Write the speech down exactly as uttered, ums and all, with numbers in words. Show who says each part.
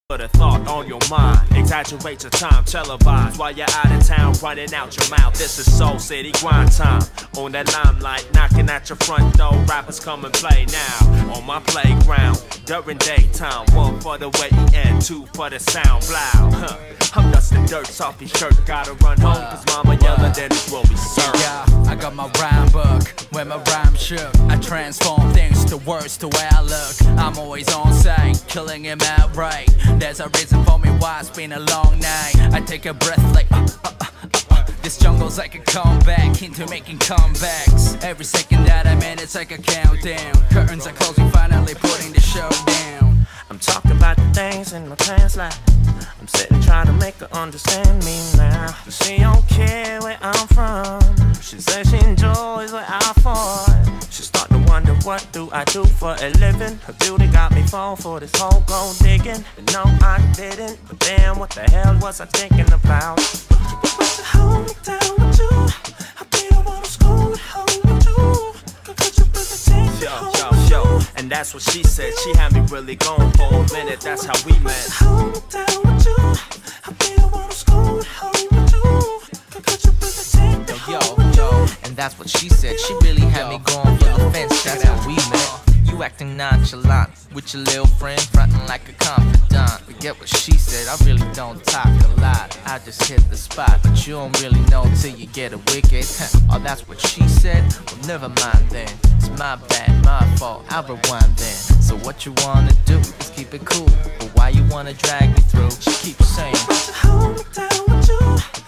Speaker 1: Put a thought on your mind, exaggerate your time, televise while you're out of town, running out your mouth. This is Soul City grind time. On that limelight, knocking at your front door. Rappers come and play now on my playground during daytime. One for the waiting and two for the sound loud. Huh. I'm dusting dirt off your shirt. Gotta run home cause mama yelling, then it will be served.
Speaker 2: Yeah, I got my rhyme book where my rhyme shook. I transform things to words to where I look. I'm always on site, killing him outright. There's a reason for me why it's been a long night. I take a breath like uh, uh, uh, uh. This jungle's like a comeback into making comebacks. Every second that I'm in, it's like a countdown. Curtains are closing, finally putting the show down.
Speaker 1: I'm talking about the things in my past life. I'm sitting trying to make her understand me now. She don't care where I'm from. She says she enjoys where I fall. She's starting to wonder, what do I do for a living? Her beauty got me fall for this whole gold digging. But no, I didn't. But damn, what the hell was I thinking about? But to hold me down with you, I be the one who's school at home with you. Could you pretend to hold me yo, yo, and that's what she said. She had me really going for a minute. That's how we met. Hold me down with you, I be the one who's school at home with you. Could you pretend to hold me yo,
Speaker 2: and that's what she said. She really had me going for the fence. That's how we met. You acting nonchalant with your little friend, fronting like a confidant. Forget what she said, I really don't talk a lot. I just hit the spot, but you don't really know till you get a wicket. Oh, that's what she said? Well, never mind then. It's my bad, my fault, I'll rewind then. So what you wanna do is keep it cool, but why you wanna drag me through? She keeps saying,
Speaker 1: hold me down with you.